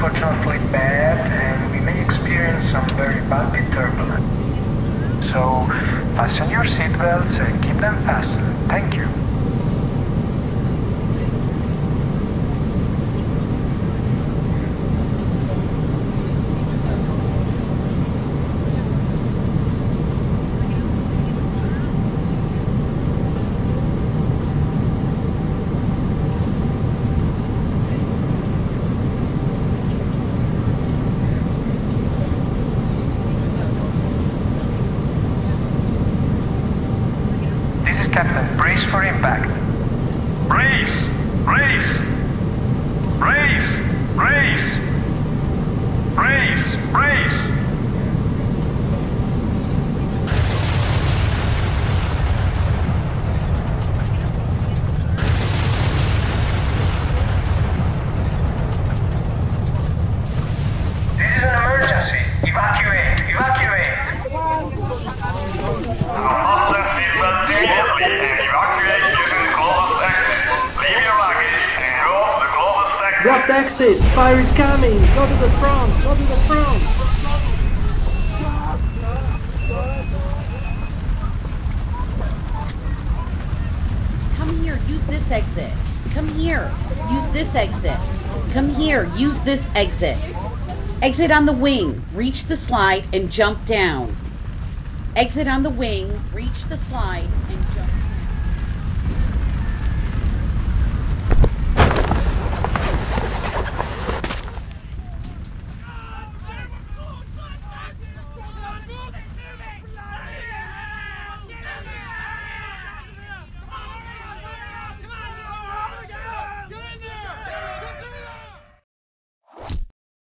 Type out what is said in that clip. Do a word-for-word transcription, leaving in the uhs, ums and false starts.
unfortunately bad, and we may experience some very bumpy turbulence. So, fasten your seatbelts and keep them fastened. Thank you. Captain, brace for impact. Brace! Brace! Brace! Brace! Brace! Brace! This is an emergency. Evacuate! Evacuate! Fasten seatbelts immediately and evacuate using the closest exit. Leave your luggage and go to the closest exit. Blocked exit! Fire is coming! Go to the front! Go to the front! Come here, use this exit. Come here, use this exit. Come here, use this exit. Exit on the wing, reach the slide and jump down. Exit on the wing, reach the slide and jump down.